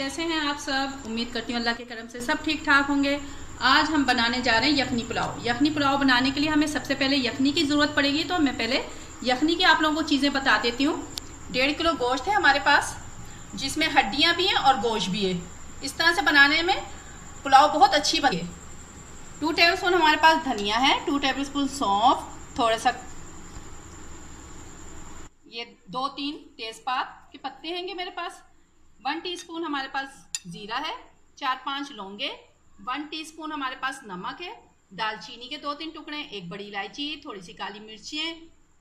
कैसे हैं आप सब। उम्मीद करती हूँ अल्लाह के करम से सब ठीक ठाक होंगे। आज हम बनाने जा रहे हैं यखनी पुलाव। यखनी पुलाव बनाने के लिए हमें सबसे पहले यखनी की ज़रूरत पड़ेगी, तो मैं पहले यखनी की आप लोगों को चीज़ें बता देती हूँ। 1.5 किलो गोश्त है हमारे पास, जिसमें हड्डियाँ भी हैं और गोश्त भी है। इस तरह से बनाने में पुलाव बहुत अच्छी बनी है। 2 टेबलस्पून हमारे पास धनिया है, 2 टेबलस्पून सौंफ, थोड़ा सा ये 2-3 तेज़पात के पत्ते हैंगे मेरे पास, 1 टीस्पून हमारे पास जीरा है, 4-5 लौंगे, 1 टीस्पून हमारे पास नमक है, दालचीनी के 2-3 टुकड़े, 1 बड़ी इलायची, थोड़ी सी काली मिर्चें,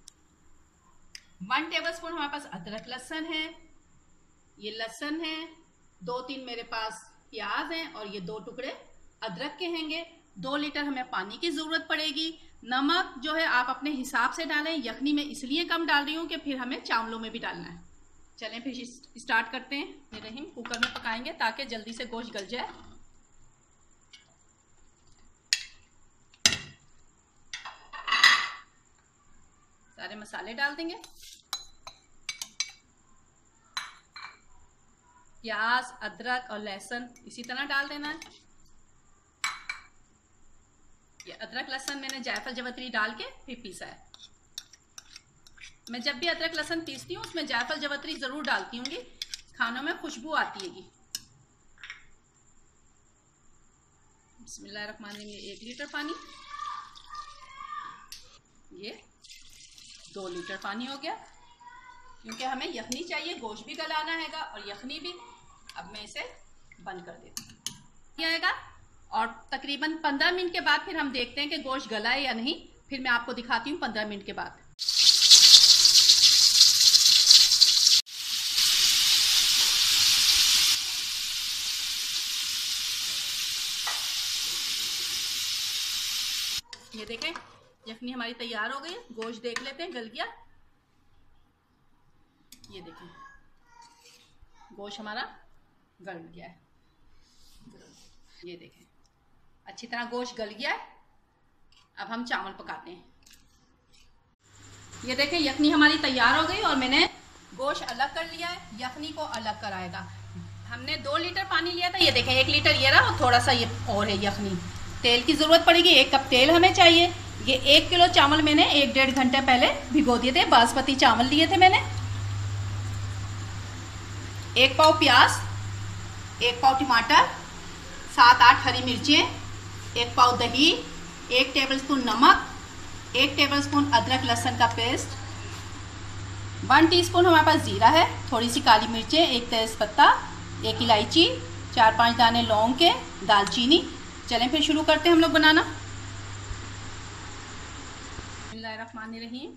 1 टेबलस्पून हमारे पास अदरक लहसुन है, ये लहसुन है, 2-3 मेरे पास प्याज हैं और ये 2 टुकड़े अदरक के हैंगे। 2 लीटर हमें पानी की ज़रूरत पड़ेगी। नमक जो है आप अपने हिसाब से डालें। यखनी में इसलिए कम डाल रही हूँ कि फिर हमें चावलों में भी डालना है। चलें फिर स्टार्ट करते हैं। रहीम कुकर में पकाएंगे ताकि जल्दी से गोश्त गल जाए। सारे मसाले डाल देंगे। प्याज, अदरक और लहसुन इसी तरह डाल देना है। ये अदरक लहसुन मैंने जायफल जवतरी डाल के फिर पीसा है। मैं जब भी अदरक लहसुन पीसती हूँ उसमें जायफल जवतरी जरूर डालती हूँगी, खानों में खुशबू आती है। बिस्मिल्लाहिर्रहमानिर्रहीम। 1 लीटर पानी, ये 2 लीटर पानी हो गया, क्योंकि हमें यखनी चाहिए, गोश्त भी गलाना हैगा और यखनी भी। अब मैं इसे बंद कर देती हूँ और तकरीबन 15 मिनट के बाद फिर हम देखते हैं कि गोश्त गला है या नहीं। फिर मैं आपको दिखाती हूँ 15 मिनट के बाद। ये देखें यखनी हमारी तैयार हो गई है। गोश्त देख लेते हैं गल गया। ये देखें गोश्त हमारा गल गया है। ये देखें अच्छी तरह गोश्त गल गया है। अब हम चावल पकाते हैं। ये देखें यखनी हमारी तैयार हो गई और मैंने गोश्त अलग कर लिया है, यखनी को अलग कराएगा। हमने 2 लीटर पानी लिया था, ये देखें 1 लीटर ये रहा और थोड़ा सा ये और है यखनी। तेल की ज़रूरत पड़ेगी, 1 कप तेल हमें चाहिए। ये 1 किलो चावल मैंने 1-1.5 घंटे पहले भिगो दिए थे। बासमती चावल लिए थे मैंने। 1 पाव प्याज, 1 पाव टमाटर, 7-8 हरी मिर्चें, 1 पाव दही, 1 टेबलस्पून नमक, 1 टेबलस्पून अदरक लहसुन का पेस्ट, 1 टीस्पून हमारे पास जीरा है, थोड़ी सी काली मिर्चें, 1 तेज़पत्ता, 1 इलायची, 4-5 दाने लौंग के, दालचीनी। चलें फिर शुरू करते हैं हम लोग बनाना। बिस्मिल्लाहिर्रहमानिर्रहीम।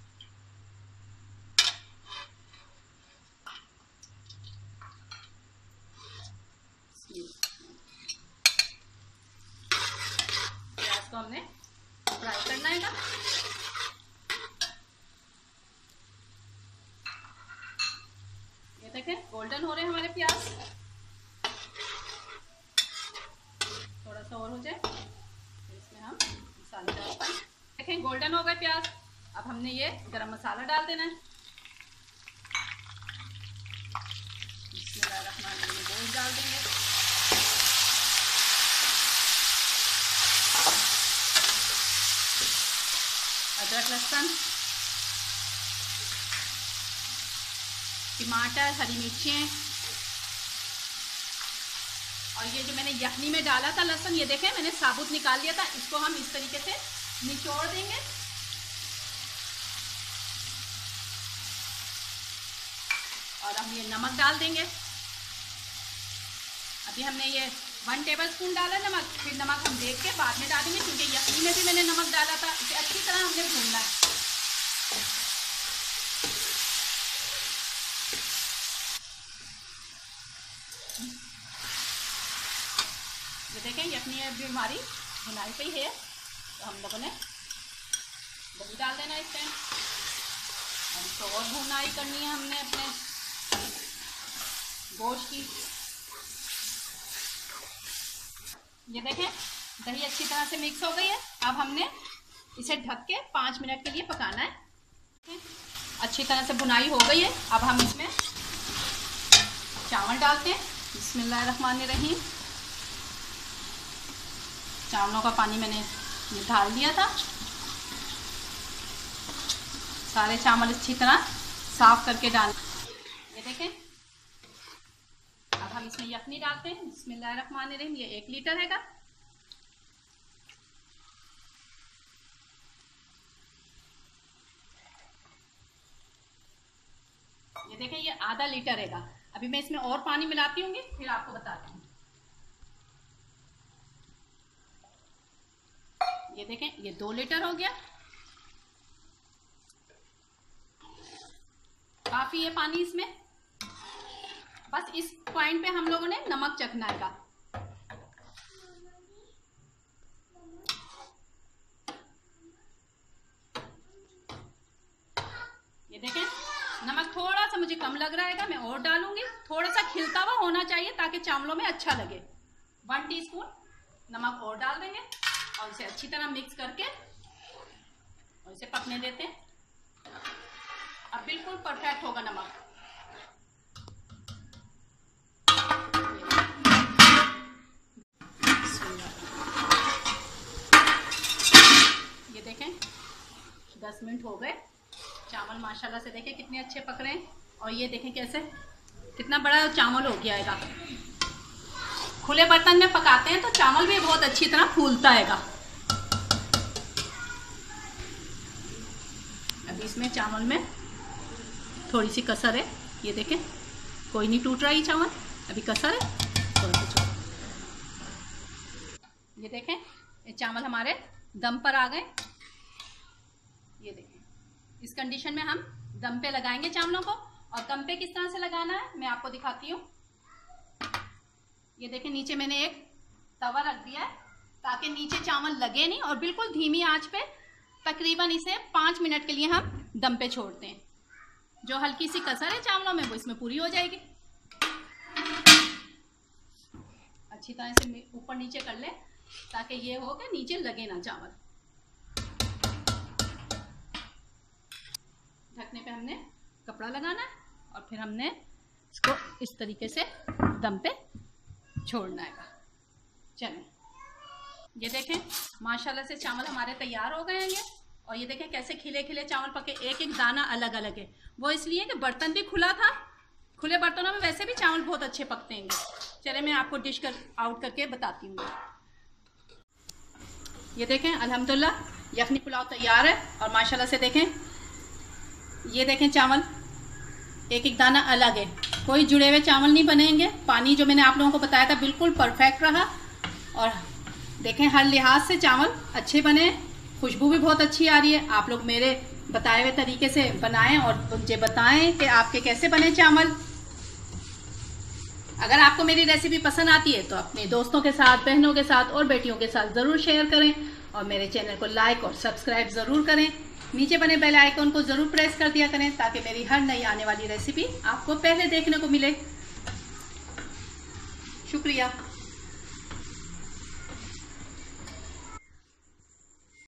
तो हमने फ्राई करना है ना। ये देखें गोल्डन हो रहे हैं हमारे प्याज। थोड़ा सा और हो जाए तो इसमें हम मसाले डाल पाए। देखें गोल्डन हो गए प्याज। अब हमने ये गरम मसाला डाल देना है। बिस्मिल्लाहिर्रहमानिर्रहीम। गोश्त डाल देंगे। अदरक लहसुन, टमाटर, हरी मिर्चें और ये जो मैंने यखनी में डाला था लहसुन, ये देखें मैंने साबुत निकाल लिया था। इसको हम इस तरीके से निचोड़ देंगे। और हम ये नमक डाल देंगे। अभी हमने ये 1 टेबलस्पून डाला नमक, फिर नमक हम देख के बाद में डालेंगे, क्योंकि यखनी में भी मैंने नमक डाला था। इसे अच्छी तरह हमने भूनना है। ये देखें यखनी अभी हमारी भुनाई पे ही है, तो हम लोगों ने दही डाल देना इस टाइम। हमको और भुनाई करनी है हमने अपने गोश्त की। ये देखें दही अच्छी तरह से मिक्स हो गई है। अब हमने इसे ढक के 5 मिनट के लिए पकाना है। अच्छी तरह से भुनाई हो गई है। अब हम इसमें चावल डालते हैं। बिस्मिल्लाहिर्रहमानिर्रहीम। चावलों का पानी मैंने निकाल दिया था। सारे चावल अच्छी तरह साफ करके डाल, ये देखें। अब हम इसमें यखनी डालते हैं। बिस्मिल्लाहिर्रहमानिर्रहीम। ये 1 लीटर हैगा। ये देखें, ये आधा लीटर हैगा। अभी मैं इसमें और पानी मिलाती हूँ, फिर आपको बताती हूँ। ये देखें, ये 2 लीटर हो गया। काफी है पानी इसमें। बस इस पॉइंट पे हम लोगों ने नमक चखना है। ये देखें, नमक थोड़ा सा मुझे कम लग रहा है, मैं और डालूंगी। थोड़ा सा खिलता हुआ होना चाहिए ताकि चावलों में अच्छा लगे। 1 टीस्पून नमक और डाल देंगे और इसे अच्छी तरह मिक्स करके और इसे पकने देते हैं। अब बिल्कुल परफेक्ट होगा नमक। ये देखें, 10 मिनट हो गए। चावल माशाल्लाह से देखें कितने अच्छे पक रहे हैं। और ये देखें कैसे कितना बड़ा चावल हो गया है। खुले बर्तन में पकाते हैं तो चावल भी बहुत अच्छी तरह फूलता है। अभी इसमें चावल में थोड़ी सी कसर है। ये देखें, कोई नहीं टूट रहा ये चावल, अभी कसर है थोड़ा सा। ये देखें, ये चावल हमारे दम पर आ गए। ये देखें, इस कंडीशन में हम दम पे लगाएंगे चावलों को। और दम पे किस तरह से लगाना है मैं आपको दिखाती हूँ। ये देखें, नीचे मैंने एक तवा रख दिया है ताकि नीचे चावल लगे नहीं, और बिल्कुल धीमी आंच पे तकरीबन इसे 5 मिनट के लिए हम दम पे छोड़ते हैं। जो हल्की सी कसर है चावलों में वो इसमें पूरी हो जाएगी। अच्छी तरह से ऊपर नीचे कर ले ताकि ये हो कि नीचे लगे ना चावल। ढकने पे हमने कपड़ा लगाना है और फिर हमने इसको इस तरीके से दम पे छोड़ना है। चलें, ये देखें माशाल्लाह से चावल हमारे तैयार हो गए हैं ये। और ये देखें कैसे खिले खिले चावल पके, एक एक दाना अलग अलग है। वो इसलिए कि बर्तन भी खुला था। खुले बर्तनों में वैसे भी चावल बहुत अच्छे पकते हैं। चले मैं आपको डिश आउट करके बताती हूँ। ये देखें अल्हम्दुलिल्लाह यखनी पुलाव तैयार है। और माशाल्लाह से देखें, ये देखें चावल एक एक दाना अलग है, कोई जुड़े हुए चावल नहीं बनेंगे। पानी जो मैंने आप लोगों को बताया था बिल्कुल परफेक्ट रहा। और देखें हर लिहाज से चावल अच्छे बने, खुशबू भी बहुत अच्छी आ रही है। आप लोग मेरे बताए हुए तरीके से बनाएं और मुझे बताएं कि आपके कैसे बने चावल। अगर आपको मेरी रेसिपी पसंद आती है तो अपने दोस्तों के साथ, बहनों के साथ और बेटियों के साथ ज़रूर शेयर करें। और मेरे चैनल को लाइक और सब्सक्राइब ज़रूर करें। नीचे बने बेल आइकन को ज़रूर प्रेस कर दिया करें ताकि मेरी हर नई आने वाली रेसिपी आपको पहले देखने को मिले। शुक्रिया।